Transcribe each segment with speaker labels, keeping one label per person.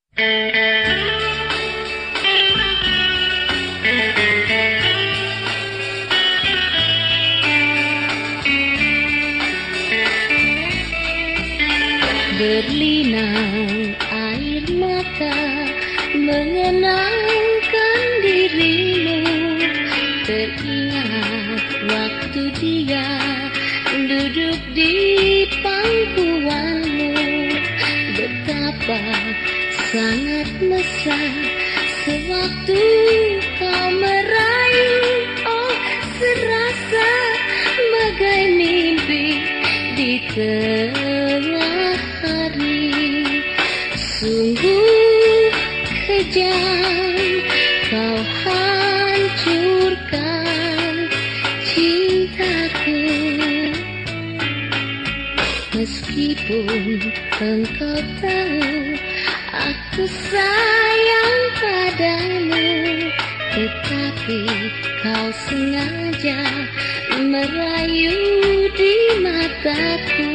Speaker 1: Berlinang air mata mengenangkan dirimu. Teringat waktu dia duduk di pangkuanmu. Betapa sangat mesra sewaktu kau merayu. Oh, serasa bagai mimpi di tengah hari. Sungguh kejam kau hancurkan cintaku. Meskipun engkau tahu aku sayang padamu, tetapi kau sengaja merayu di mataku.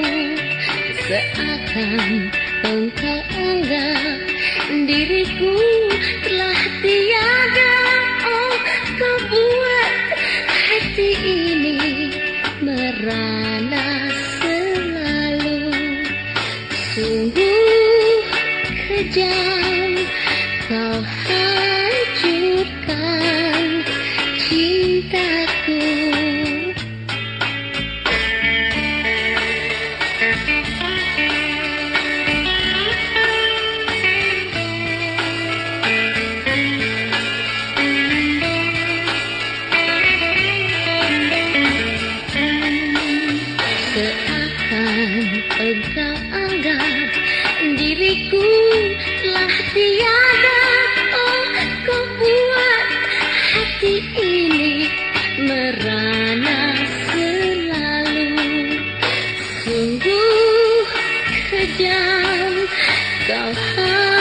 Speaker 1: Seakan engkau anggap diriku telah tiada. Oh, kau buat hati ini merana selalu. Sungguh kejam kau hancurkan cintaku. Engkau anggap diriku telah tiada. Oh, kau buat hati ini merana selalu. Sungguh kejam kau